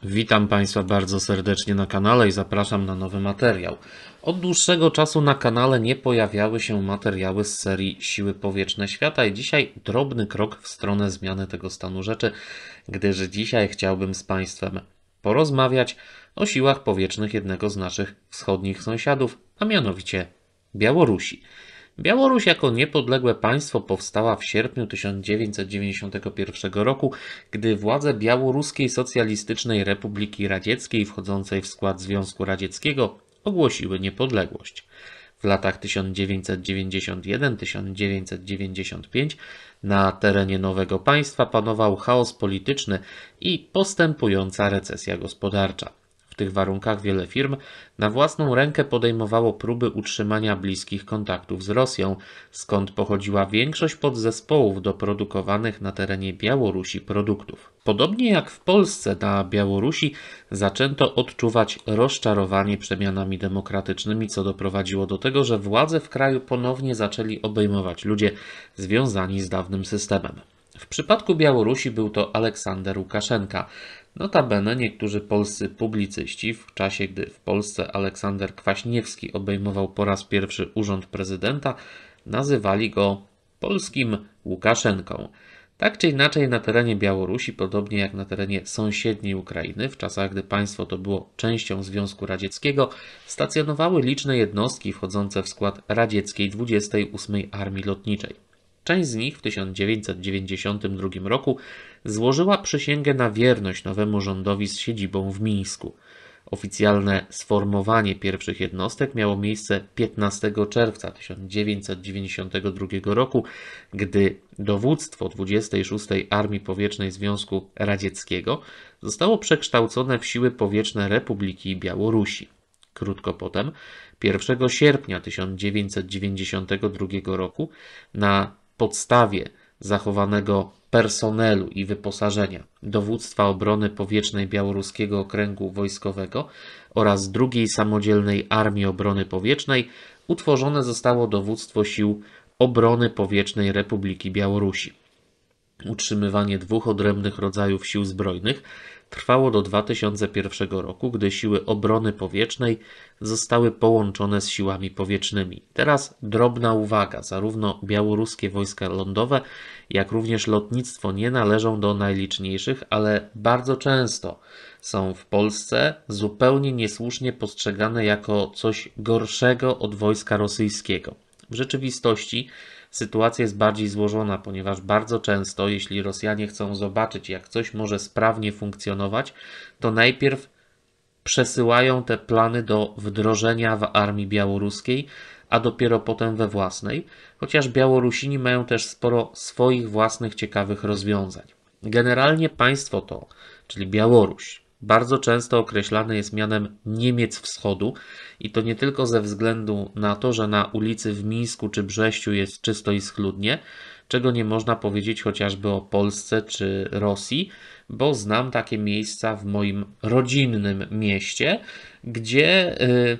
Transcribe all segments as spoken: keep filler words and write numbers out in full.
Witam Państwa bardzo serdecznie na kanale i zapraszam na nowy materiał. Od dłuższego czasu na kanale nie pojawiały się materiały z serii Siły Powietrzne Świata i dzisiaj drobny krok w stronę zmiany tego stanu rzeczy, gdyż dzisiaj chciałbym z Państwem porozmawiać o siłach powietrznych jednego z naszych wschodnich sąsiadów, a mianowicie Białorusi. Białoruś jako niepodległe państwo powstała w sierpniu tysiąc dziewięćset dziewięćdziesiątego pierwszego roku, gdy władze Białoruskiej Socjalistycznej Republiki Radzieckiej, wchodzącej w skład Związku Radzieckiego, ogłosiły niepodległość. W latach tysiąc dziewięćset dziewięćdziesiątym pierwszym do tysiąc dziewięćset dziewięćdziesiątego piątego na terenie nowego państwa panował chaos polityczny i postępująca recesja gospodarcza. W tych warunkach wiele firm na własną rękę podejmowało próby utrzymania bliskich kontaktów z Rosją, skąd pochodziła większość podzespołów do produkowanych na terenie Białorusi produktów. Podobnie jak w Polsce, na Białorusi zaczęto odczuwać rozczarowanie przemianami demokratycznymi, co doprowadziło do tego, że władze w kraju ponownie zaczęli obejmować ludzie związani z dawnym systemem. W przypadku Białorusi był to Aleksander Łukaszenka. Notabene niektórzy polscy publicyści, w czasie gdy w Polsce Aleksander Kwaśniewski obejmował po raz pierwszy urząd prezydenta, nazywali go polskim Łukaszenką. Tak czy inaczej na terenie Białorusi, podobnie jak na terenie sąsiedniej Ukrainy, w czasach gdy państwo to było częścią Związku Radzieckiego, stacjonowały liczne jednostki wchodzące w skład radzieckiej dwudziestej ósmej Armii Lotniczej. Część z nich w tysiąc dziewięćset dziewięćdziesiątym drugim roku złożyła przysięgę na wierność nowemu rządowi z siedzibą w Mińsku. Oficjalne sformowanie pierwszych jednostek miało miejsce piętnastego czerwca tysiąc dziewięćset dziewięćdziesiątego drugiego roku, gdy dowództwo dwudziestej szóstej Armii Powietrznej Związku Radzieckiego zostało przekształcone w Siły Powietrzne Republiki Białorusi. Krótko potem, pierwszego sierpnia tysiąc dziewięćset dziewięćdziesiątego drugiego roku, na podstawie zachowanego personelu i wyposażenia Dowództwa Obrony Powietrznej Białoruskiego Okręgu Wojskowego oraz drugiej Samodzielnej Armii Obrony Powietrznej utworzone zostało Dowództwo Sił Obrony Powietrznej Republiki Białorusi. Utrzymywanie dwóch odrębnych rodzajów sił zbrojnych trwało do dwa tysiące pierwszego roku, gdy siły obrony powietrznej zostały połączone z siłami powietrznymi. Teraz drobna uwaga, zarówno białoruskie wojska lądowe, jak również lotnictwo nie należą do najliczniejszych, ale bardzo często są w Polsce zupełnie niesłusznie postrzegane jako coś gorszego od wojska rosyjskiego. W rzeczywistości sytuacja jest bardziej złożona, ponieważ bardzo często, jeśli Rosjanie chcą zobaczyć, jak coś może sprawnie funkcjonować, to najpierw przesyłają te plany do wdrożenia w armii białoruskiej, a dopiero potem we własnej, chociaż Białorusini mają też sporo swoich własnych ciekawych rozwiązań. Generalnie państwo to, czyli Białoruś, bardzo często określane jest mianem Niemiec Wschodu i to nie tylko ze względu na to, że na ulicy w Mińsku czy Brześciu jest czysto i schludnie, czego nie można powiedzieć chociażby o Polsce czy Rosji, bo znam takie miejsca w moim rodzinnym mieście, gdzie, yy,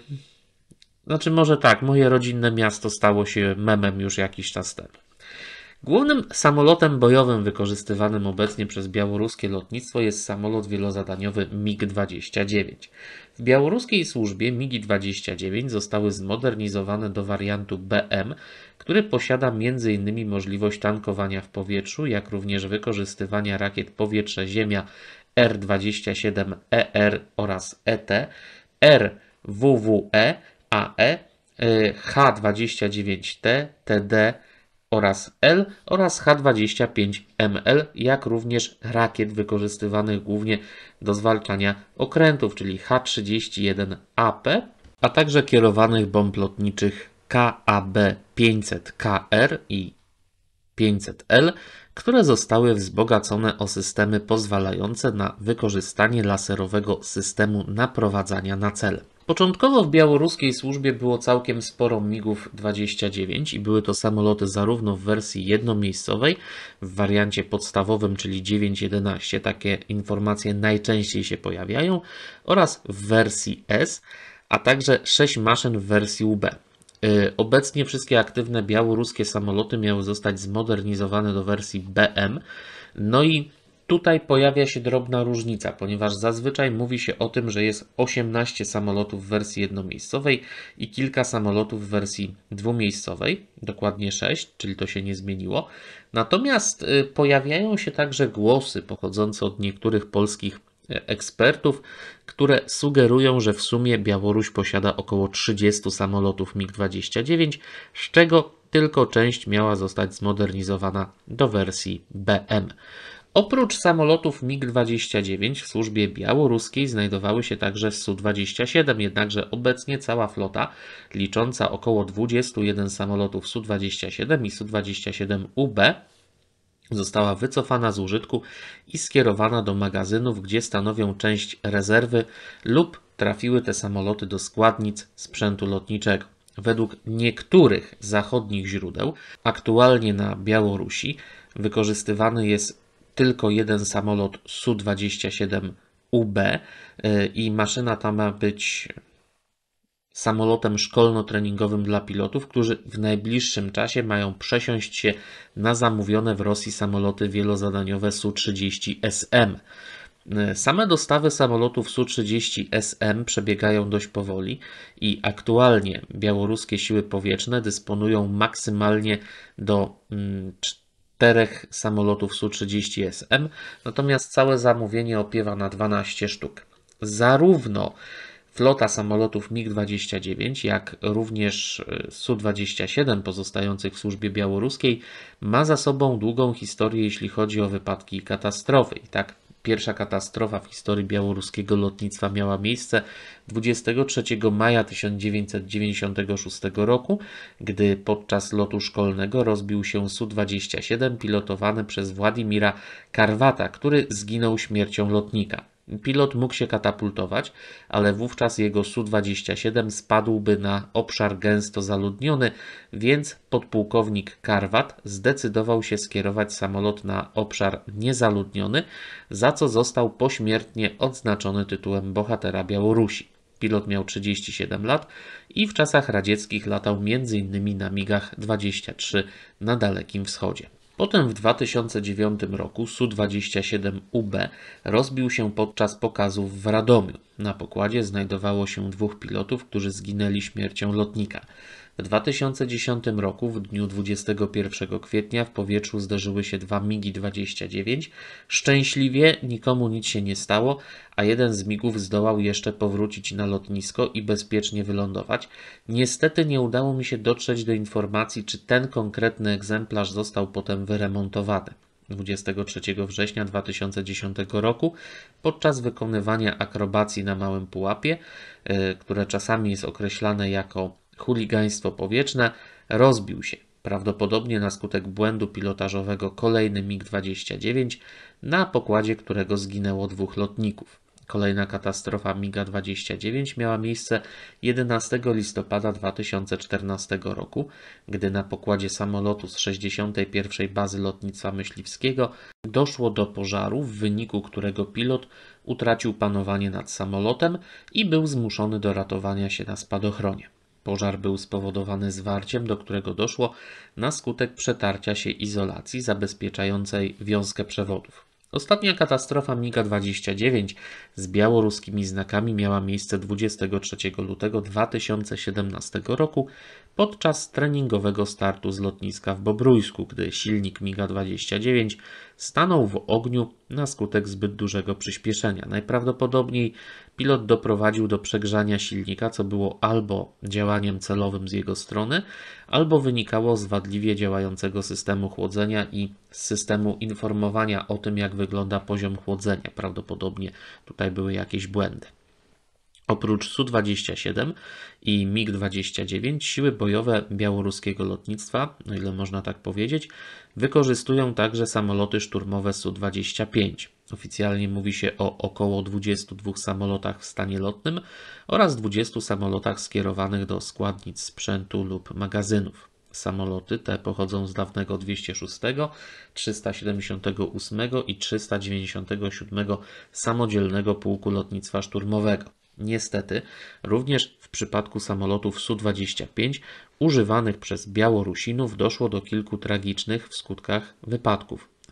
znaczy może tak, moje rodzinne miasto stało się memem już jakiś czas temu. Głównym samolotem bojowym wykorzystywanym obecnie przez białoruskie lotnictwo jest samolot wielozadaniowy mig dwadzieścia dziewięć. W białoruskiej służbie migi dwadzieścia dziewięć zostały zmodernizowane do wariantu B M, który posiada między innymi możliwość tankowania w powietrzu, jak również wykorzystywania rakiet powietrze-ziemia R dwadzieścia siedem E R oraz E T, R W W E, A E, H dwadzieścia dziewięć T, T D oraz L oraz H dwadzieścia pięć M L, jak również rakiet wykorzystywanych głównie do zwalczania okrętów, czyli H trzydzieści jeden A P, a także kierowanych bomb lotniczych K A B pięćset K R i pięćset L, które zostały wzbogacone o systemy pozwalające na wykorzystanie laserowego systemu naprowadzania na cel. Początkowo w białoruskiej służbie było całkiem sporo migów dwadzieścia dziewięć i były to samoloty zarówno w wersji jednomiejscowej, w wariancie podstawowym, czyli dziewięć jedenaście, takie informacje najczęściej się pojawiają, oraz w wersji S, a także sześć maszyn w wersji U B. Obecnie wszystkie aktywne białoruskie samoloty miały zostać zmodernizowane do wersji B M, no i Tutaj pojawia się drobna różnica, ponieważ zazwyczaj mówi się o tym, że jest osiemnaście samolotów w wersji jednomiejscowej i kilka samolotów w wersji dwumiejscowej, dokładnie sześć, czyli to się nie zmieniło. Natomiast y, pojawiają się także głosy pochodzące od niektórych polskich ekspertów, które sugerują, że w sumie Białoruś posiada około trzydzieści samolotów mig dwadzieścia dziewięć, z czego tylko część miała zostać zmodernizowana do wersji B M. Oprócz samolotów mig dwadzieścia dziewięć w służbie białoruskiej znajdowały się także Su dwadzieścia siedem, jednakże obecnie cała flota, licząca około dwudziestu jeden samolotów Su dwadzieścia siedem i Su dwadzieścia siedem U B, została wycofana z użytku i skierowana do magazynów, gdzie stanowią część rezerwy lub trafiły te samoloty do składnic sprzętu lotniczego. Według niektórych zachodnich źródeł aktualnie na Białorusi wykorzystywany jest tylko jeden samolot Su dwadzieścia siedem U B i maszyna ta ma być samolotem szkolno-treningowym dla pilotów, którzy w najbliższym czasie mają przesiąść się na zamówione w Rosji samoloty wielozadaniowe Su trzydzieści S M. Same dostawy samolotów Su trzydzieści S M przebiegają dość powoli i aktualnie białoruskie siły powietrzne dysponują maksymalnie do czterech samolotów Su trzydzieści S M, natomiast całe zamówienie opiewa na dwanaście sztuk. Zarówno flota samolotów mig dwadzieścia dziewięć, jak również Su dwadzieścia siedem pozostających w służbie białoruskiej ma za sobą długą historię, jeśli chodzi o wypadki i katastrofy. I tak, pierwsza katastrofa w historii białoruskiego lotnictwa miała miejsce dwudziestego trzeciego maja tysiąc dziewięćset dziewięćdziesiątego szóstego roku, gdy podczas lotu szkolnego rozbił się Su dwadzieścia siedem pilotowany przez Władimira Karwata, który zginął śmiercią lotnika. Pilot mógł się katapultować, ale wówczas jego Su dwadzieścia siedem spadłby na obszar gęsto zaludniony, więc podpułkownik Karwat zdecydował się skierować samolot na obszar niezaludniony, za co został pośmiertnie odznaczony tytułem bohatera Białorusi. Pilot miał trzydzieści siedem lat i w czasach radzieckich latał między innymi na migach dwadzieścia trzy na Dalekim Wschodzie. Potem w dwa tysiące dziewiątym roku Su dwadzieścia siedem U B rozbił się podczas pokazów w Radomiu. Na pokładzie znajdowało się dwóch pilotów, którzy zginęli śmiercią lotnika. W dwa tysiące dziesiątym roku, w dniu dwudziestego pierwszego kwietnia, w powietrzu zderzyły się dwa migi dwadzieścia dziewięć. Szczęśliwie nikomu nic się nie stało, a jeden z migów zdołał jeszcze powrócić na lotnisko i bezpiecznie wylądować. Niestety nie udało mi się dotrzeć do informacji, czy ten konkretny egzemplarz został potem wyremontowany. dwudziestego trzeciego września dwa tysiące dziesiątego roku podczas wykonywania akrobacji na Małym Pułapie, które czasami jest określane jako chuligaństwo powietrzne, rozbił się, prawdopodobnie na skutek błędu pilotażowego, kolejny mig dwadzieścia dziewięć, na pokładzie którego zginęło dwóch lotników. Kolejna katastrofa miga dwadzieścia dziewięć miała miejsce jedenastego listopada dwa tysiące czternastego roku, gdy na pokładzie samolotu z sześćdziesiątej pierwszej Bazy Lotnictwa Myśliwskiego doszło do pożaru, w wyniku którego pilot utracił panowanie nad samolotem i był zmuszony do ratowania się na spadochronie. Pożar był spowodowany zwarciem, do którego doszło na skutek przetarcia się izolacji zabezpieczającej wiązkę przewodów. Ostatnia katastrofa miga dwadzieścia dziewięć z białoruskimi znakami miała miejsce dwudziestego trzeciego lutego dwa tysiące siedemnastego roku podczas treningowego startu z lotniska w Bobrójsku, gdy silnik miga dwadzieścia dziewięć stanął w ogniu na skutek zbyt dużego przyspieszenia. Najprawdopodobniej pilot doprowadził do przegrzania silnika, co było albo działaniem celowym z jego strony, albo wynikało z wadliwie działającego systemu chłodzenia i systemu informowania o tym, jak wygląda poziom chłodzenia. Prawdopodobnie tutaj były jakieś błędy. Oprócz Su dwadzieścia siedem i mig dwadzieścia dziewięć siły bojowe białoruskiego lotnictwa, o ile można tak powiedzieć, wykorzystują także samoloty szturmowe Su dwadzieścia pięć. Oficjalnie mówi się o około dwudziestu dwóch samolotach w stanie lotnym oraz dwudziestu samolotach skierowanych do składnic sprzętu lub magazynów. Samoloty te pochodzą z dawnego dwieście szóstego, trzysta siedemdziesiątego ósmego i trzysta dziewięćdziesiątego siódmego Samodzielnego Pułku Lotnictwa Szturmowego. Niestety, również w przypadku samolotów Su dwadzieścia pięć używanych przez Białorusinów doszło do kilku tragicznych w skutkach wypadków.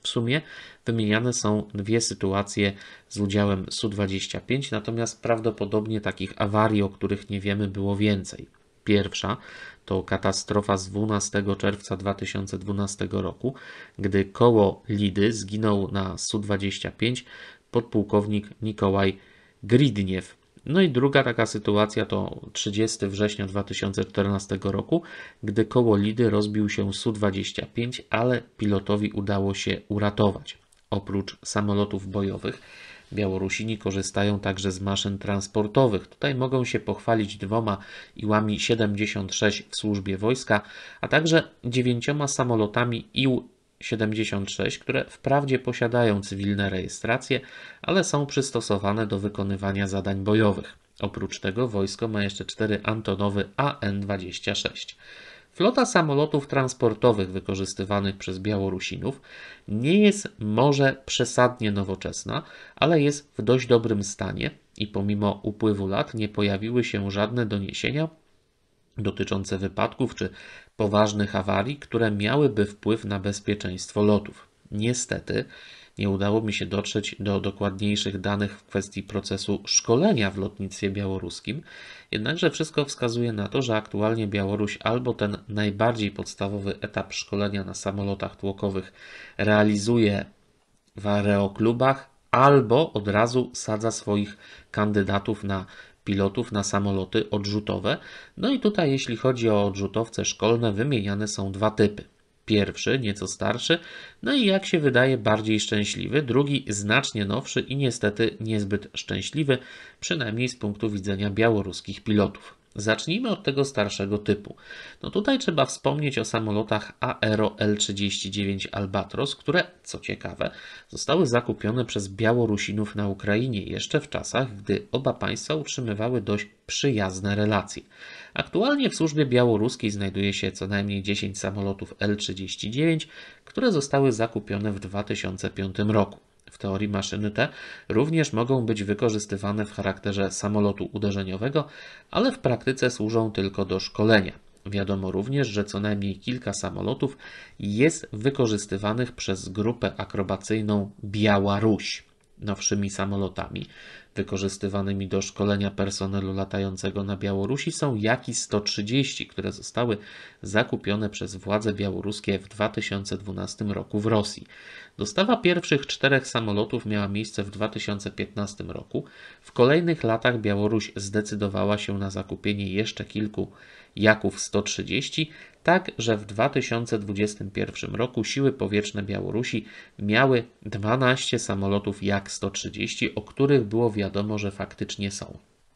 W sumie wymieniane są dwie sytuacje z udziałem S U dwadzieścia pięć, natomiast prawdopodobnie takich awarii, o których nie wiemy, było więcej. Pierwsza to katastrofa z dwunastego czerwca dwa tysiące dwunastego roku, gdy koło Lidy zginął na S U dwadzieścia pięć podpułkownik Nikołaj Gridniew. No i druga taka sytuacja to trzydziestego września dwa tysiące czternastego roku, gdy koło Lidy rozbił się S U dwadzieścia pięć, ale pilotowi udało się uratować. Oprócz samolotów bojowych, Białorusini korzystają także z maszyn transportowych. Tutaj mogą się pochwalić dwoma Iłami siedemdziesiąt sześć w służbie wojska, a także dziewięcioma samolotami Ił siedemdziesiąt sześć, które wprawdzie posiadają cywilne rejestracje, ale są przystosowane do wykonywania zadań bojowych. Oprócz tego wojsko ma jeszcze cztery Antonowy A N dwadzieścia sześć. Flota samolotów transportowych wykorzystywanych przez Białorusinów nie jest może przesadnie nowoczesna, ale jest w dość dobrym stanie i pomimo upływu lat nie pojawiły się żadne doniesienia dotyczące wypadków czy poważnych awarii, które miałyby wpływ na bezpieczeństwo lotów. Niestety nie udało mi się dotrzeć do dokładniejszych danych w kwestii procesu szkolenia w lotnictwie białoruskim, jednakże wszystko wskazuje na to, że aktualnie Białoruś albo ten najbardziej podstawowy etap szkolenia na samolotach tłokowych realizuje w aeroklubach, albo od razu sadza swoich kandydatów na pilotów na samoloty odrzutowe. No i tutaj jeśli chodzi o odrzutowce szkolne, wymieniane są dwa typy. Pierwszy, nieco starszy, no i jak się wydaje bardziej szczęśliwy, drugi znacznie nowszy i niestety niezbyt szczęśliwy, przynajmniej z punktu widzenia białoruskich pilotów. Zacznijmy od tego starszego typu. No tutaj trzeba wspomnieć o samolotach Aero L trzydzieści dziewięć Albatros, które, co ciekawe, zostały zakupione przez Białorusinów na Ukrainie jeszcze w czasach, gdy oba państwa utrzymywały dość przyjazne relacje. Aktualnie w służbie białoruskiej znajduje się co najmniej dziesięć samolotów L trzydzieści dziewięć, które zostały zakupione w dwa tysiące piątym roku. W teorii maszyny te również mogą być wykorzystywane w charakterze samolotu uderzeniowego, ale w praktyce służą tylko do szkolenia. Wiadomo również, że co najmniej kilka samolotów jest wykorzystywanych przez grupę akrobacyjną Białaruś. Nowszymi samolotami wykorzystywanymi do szkolenia personelu latającego na Białorusi są Jaki sto trzydzieści, które zostały zakupione przez władze białoruskie w dwa tysiące dwunastym roku w Rosji. Dostawa pierwszych czterech samolotów miała miejsce w dwa tysiące piętnastym roku. W kolejnych latach Białoruś zdecydowała się na zakupienie jeszcze kilku Jaków sto trzydzieści, tak że w dwa tysiące dwudziestym pierwszym roku siły powietrzne Białorusi miały dwanaście samolotów Jak sto trzydzieści, o których było wiadomo, że faktycznie są.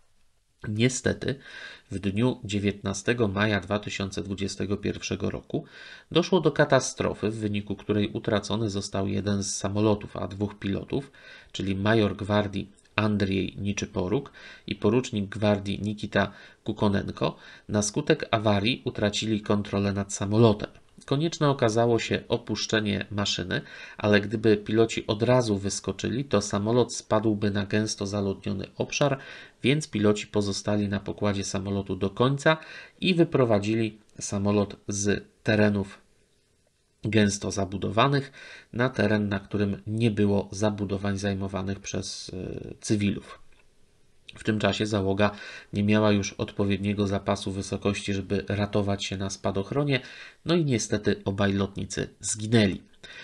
Niestety w dniu dziewiętnastego maja dwa tysiące dwudziestego pierwszego roku doszło do katastrofy, w wyniku której utracony został jeden z samolotów, a dwóch pilotów, czyli major gwardii Andrzej Niczyporuk i porucznik gwardii Nikita Kukonenko, na skutek awarii utracili kontrolę nad samolotem. Konieczne okazało się opuszczenie maszyny, ale gdyby piloci od razu wyskoczyli, to samolot spadłby na gęsto zaludniony obszar, więc piloci pozostali na pokładzie samolotu do końca i wyprowadzili samolot z terenów gęsto zabudowanych na teren, na którym nie było zabudowań zajmowanych przez yy, cywilów. W tym czasie załoga nie miała już odpowiedniego zapasu wysokości, żeby ratować się na spadochronie, no i niestety obaj lotnicy zginęli.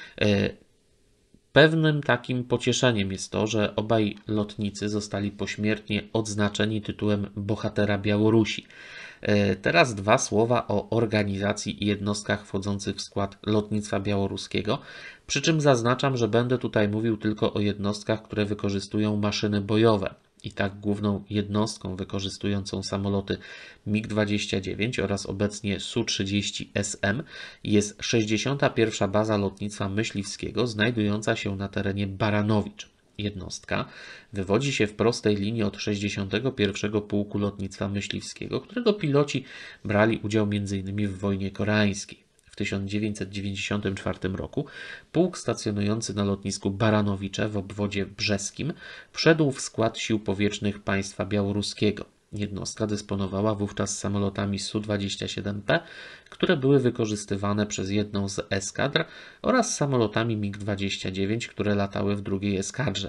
Pewnym takim pocieszeniem jest to, że obaj lotnicy zostali pośmiertnie odznaczeni tytułem Bohatera Białorusi. Teraz dwa słowa o organizacji i jednostkach wchodzących w skład lotnictwa białoruskiego, przy czym zaznaczam, że będę tutaj mówił tylko o jednostkach, które wykorzystują maszyny bojowe. I tak główną jednostką wykorzystującą samoloty mig dwadzieścia dziewięć oraz obecnie S U trzydzieści S M jest sześćdziesiąta pierwsza Baza Lotnictwa Myśliwskiego znajdująca się na terenie Baranowicz. Jednostka wywodzi się w prostej linii od sześćdziesiątego pierwszego Pułku Lotnictwa Myśliwskiego, którego piloci brali udział między innymi w wojnie koreańskiej. W tysiąc dziewięćset dziewięćdziesiątym czwartym roku pułk stacjonujący na lotnisku Baranowicze w obwodzie brzeskim wszedł w skład sił powietrznych państwa białoruskiego. Jednostka dysponowała wówczas samolotami S U dwadzieścia siedem P, które były wykorzystywane przez jedną z eskadr, oraz samolotami MiG dwadzieścia dziewięć, które latały w drugiej eskadrze.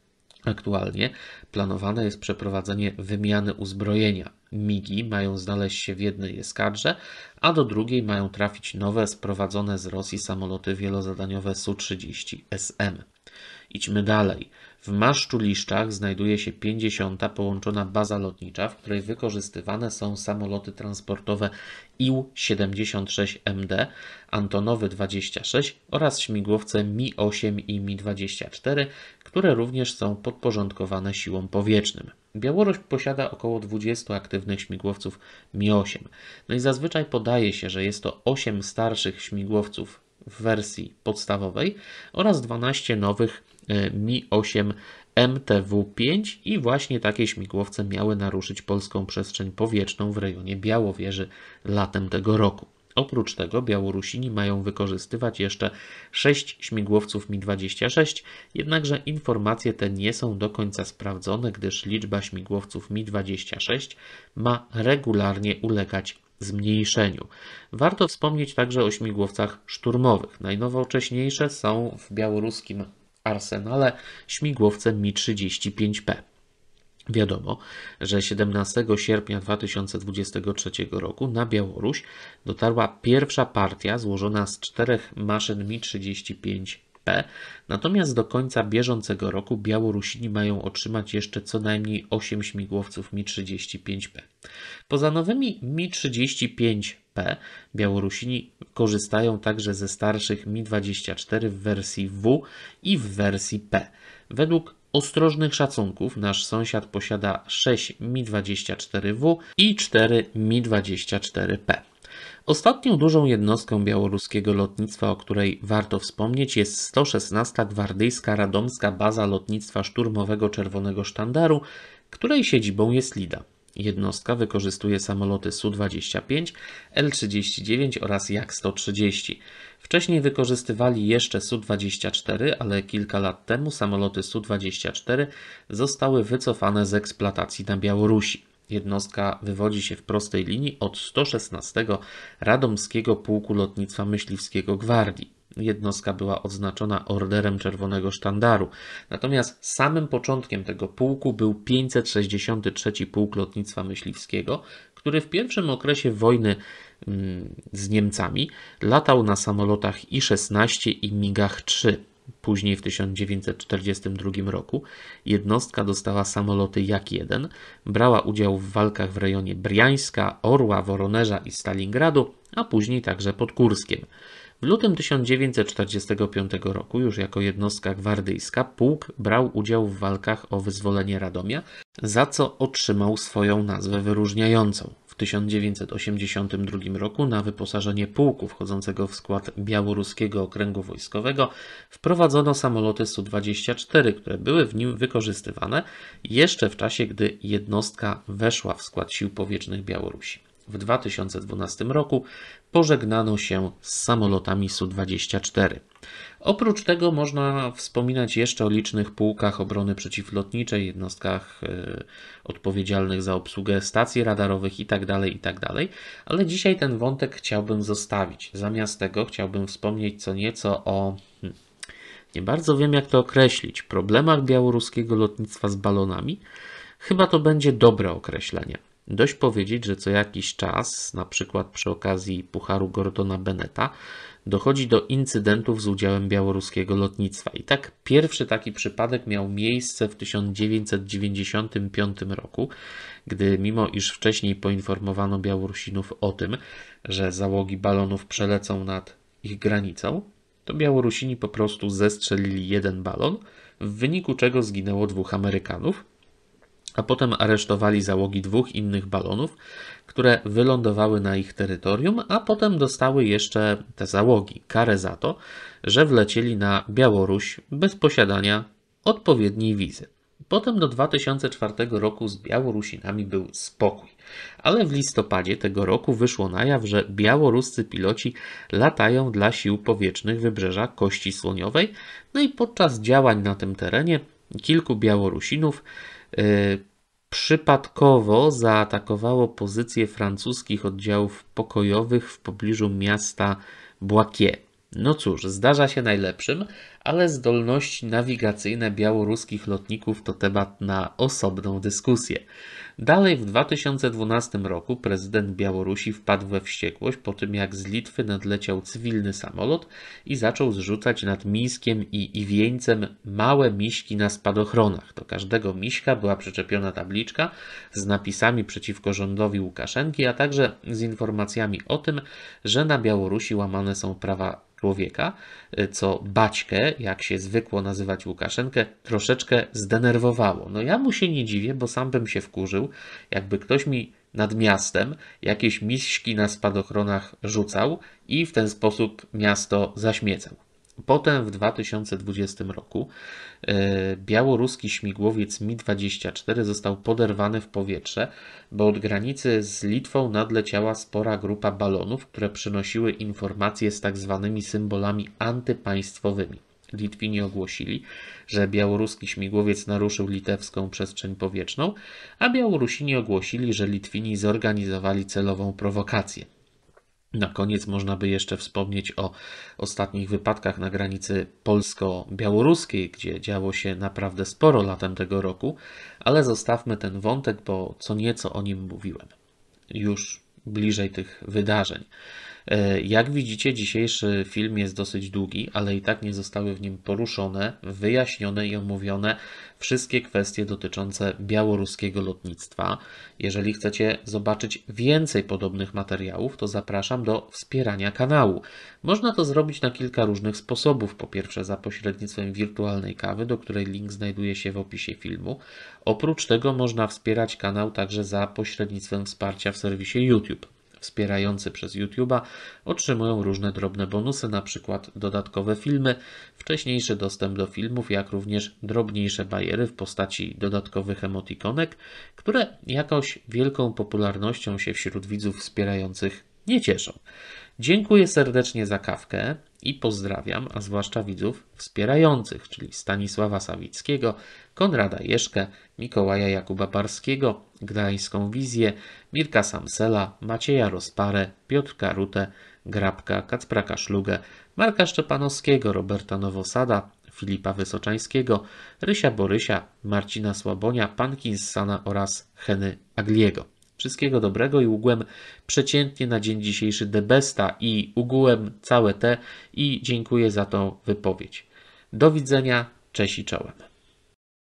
Aktualnie planowane jest przeprowadzenie wymiany uzbrojenia. migi mają znaleźć się w jednej eskadrze, a do drugiej mają trafić nowe, sprowadzone z Rosji samoloty wielozadaniowe S U trzydzieści S M. Idźmy dalej. W Maszczuliszczach znajduje się pięćdziesiąta połączona baza lotnicza, w której wykorzystywane są samoloty transportowe I U siedemdziesiąt sześć M D, Antonowy dwadzieścia sześć oraz śmigłowce Mi osiem i Mi dwadzieścia cztery, które również są podporządkowane siłom powietrznym. Białoruś posiada około dwudziestu aktywnych śmigłowców Mi osiem. No i zazwyczaj podaje się, że jest to osiem starszych śmigłowców w wersji podstawowej oraz dwanaście nowych Mi osiem M T W pięć i właśnie takie śmigłowce miały naruszyć polską przestrzeń powietrzną w rejonie Białowieży latem tego roku. Oprócz tego Białorusini mają wykorzystywać jeszcze sześć śmigłowców Mi dwadzieścia sześć, jednakże informacje te nie są do końca sprawdzone, gdyż liczba śmigłowców Mi dwadzieścia sześć ma regularnie ulegać zmniejszeniu. Warto wspomnieć także o śmigłowcach szturmowych. Najnowocześniejsze są w białoruskim arsenale śmigłowce Mi trzydzieści pięć P. Wiadomo, że siedemnastego sierpnia dwa tysiące dwudziestego trzeciego roku na Białoruś dotarła pierwsza partia złożona z czterech maszyn Mi trzydzieści pięć P, natomiast do końca bieżącego roku Białorusini mają otrzymać jeszcze co najmniej osiem śmigłowców Mi trzydzieści pięć P. Poza nowymi Mi trzydzieści pięć P Białorusini korzystają także ze starszych Mi dwadzieścia cztery w wersji W i w wersji P. Według ostrożnych szacunków nasz sąsiad posiada sześć Mi dwadzieścia cztery W i cztery Mi dwadzieścia cztery P. Ostatnią dużą jednostką białoruskiego lotnictwa, o której warto wspomnieć, jest sto szesnasta Gwardyjska Radomska Baza Lotnictwa Szturmowego Czerwonego Sztandaru, której siedzibą jest Lida. Jednostka wykorzystuje samoloty S U dwadzieścia pięć, L trzydzieści dziewięć oraz Jak sto trzydzieści. Wcześniej wykorzystywali jeszcze S U dwadzieścia cztery, ale kilka lat temu samoloty S U dwadzieścia cztery zostały wycofane z eksploatacji na Białorusi. Jednostka wywodzi się w prostej linii od sto szesnastego Radomskiego Pułku Lotnictwa Myśliwskiego Gwardii. Jednostka była odznaczona Orderem Czerwonego Sztandaru. Natomiast samym początkiem tego pułku był pięćset sześćdziesiąty trzeci Pułk Lotnictwa Myśliwskiego, który w pierwszym okresie wojny mm, z Niemcami latał na samolotach I szesnaście i migach trzy. Później w tysiąc dziewięćset czterdziestym drugim roku jednostka dostała samoloty Jak jeden, brała udział w walkach w rejonie Briańska, Orła, Woronerza i Stalingradu, a później także pod Kurskiem. W lutym tysiąc dziewięćset czterdziestego piątego roku, już jako jednostka gwardyjska, pułk brał udział w walkach o wyzwolenie Radomia, za co otrzymał swoją nazwę wyróżniającą. W tysiąc dziewięćset osiemdziesiątym drugim roku na wyposażenie pułku wchodzącego w skład Białoruskiego Okręgu Wojskowego wprowadzono samoloty S U dwadzieścia cztery, które były w nim wykorzystywane jeszcze w czasie, gdy jednostka weszła w skład Sił Powietrznych Białorusi. W dwa tysiące dwunastym roku pożegnano się z samolotami S U dwadzieścia cztery. Oprócz tego można wspominać jeszcze o licznych pułkach obrony przeciwlotniczej, jednostkach y, odpowiedzialnych za obsługę stacji radarowych itd., itd., ale dzisiaj ten wątek chciałbym zostawić. Zamiast tego chciałbym wspomnieć co nieco o, hmm, nie bardzo wiem jak to określić, problemach białoruskiego lotnictwa z balonami. Chyba to będzie dobre określenie. Dość powiedzieć, że co jakiś czas, na przykład przy okazji Pucharu Gordona Beneta, dochodzi do incydentów z udziałem białoruskiego lotnictwa. I tak pierwszy taki przypadek miał miejsce w tysiąc dziewięćset dziewięćdziesiątym piątym roku, gdy mimo iż wcześniej poinformowano Białorusinów o tym, że załogi balonów przelecą nad ich granicą, to Białorusini po prostu zestrzelili jeden balon, w wyniku czego zginęło dwóch Amerykanów, a potem aresztowali załogi dwóch innych balonów, które wylądowały na ich terytorium, a potem dostały jeszcze te załogi karę za to, że wlecieli na Białoruś bez posiadania odpowiedniej wizy. Potem do dwa tysiące czwartego roku z Białorusinami był spokój, ale w listopadzie tego roku wyszło na jaw, że białoruscy piloci latają dla sił powietrznych Wybrzeża Kości Słoniowej, no i podczas działań na tym terenie kilku Białorusinów yy, przypadkowo zaatakowało pozycje francuskich oddziałów pokojowych w pobliżu miasta Bouaké. No cóż, zdarza się najlepszym, ale zdolności nawigacyjne białoruskich lotników to temat na osobną dyskusję. Dalej w dwa tysiące dwunastym roku prezydent Białorusi wpadł we wściekłość po tym, jak z Litwy nadleciał cywilny samolot i zaczął zrzucać nad Mińskiem i Iwieńcem małe miśki na spadochronach. Do każdego miśka była przyczepiona tabliczka z napisami przeciwko rządowi Łukaszenki, a także z informacjami o tym, że na Białorusi łamane są prawa człowieka, co Baćkę, jak się zwykło nazywać Łukaszenkę, troszeczkę zdenerwowało. No ja mu się nie dziwię, bo sam bym się wkurzył, jakby ktoś mi nad miastem jakieś miśki na spadochronach rzucał i w ten sposób miasto zaśmiecał. Potem w dwa tysiące dwudziestym roku e, białoruski śmigłowiec Mi dwadzieścia cztery został poderwany w powietrze, bo od granicy z Litwą nadleciała spora grupa balonów, które przynosiły informacje z tak zwanymi symbolami antypaństwowymi. Litwini ogłosili, że białoruski śmigłowiec naruszył litewską przestrzeń powietrzną, a Białorusini ogłosili, że Litwini zorganizowali celową prowokację. Na koniec można by jeszcze wspomnieć o ostatnich wypadkach na granicy polsko-białoruskiej, gdzie działo się naprawdę sporo latem tego roku, ale zostawmy ten wątek, bo co nieco o nim mówiłem. Już bliżej tych wydarzeń. Jak widzicie, dzisiejszy film jest dosyć długi, ale i tak nie zostały w nim poruszone, wyjaśnione i omówione wszystkie kwestie dotyczące białoruskiego lotnictwa. Jeżeli chcecie zobaczyć więcej podobnych materiałów, to zapraszam do wspierania kanału. Można to zrobić na kilka różnych sposobów. Po pierwsze, za pośrednictwem wirtualnej kawy, do której link znajduje się w opisie filmu. Oprócz tego można wspierać kanał także za pośrednictwem wsparcia w serwisie YouTube. Wspierający przez YouTube'a otrzymują różne drobne bonusy, na przykład dodatkowe filmy, wcześniejszy dostęp do filmów, jak również drobniejsze bariery w postaci dodatkowych emotikonek, które jakoś wielką popularnością się wśród widzów wspierających nie cieszą. Dziękuję serdecznie za kawkę i pozdrawiam, a zwłaszcza widzów wspierających, czyli Stanisława Sawickiego, Konrada Jeszkę, Mikołaja Jakuba Barskiego, Gdańską Wizję, Mirka Samsela, Macieja Rozparę, Piotrka Rutę, Grabka, Kacpra Kaszlugę, Marka Szczepanowskiego, Roberta Nowosada, Filipa Wysoczańskiego, Rysia Borysia, Marcina Słabonia, Pankinssana oraz Heny Agliego. Wszystkiego dobrego i ugłem przeciętnie na dzień dzisiejszy the besta i ugłem całe te i dziękuję za tą wypowiedź. Do widzenia, cześć i czołem.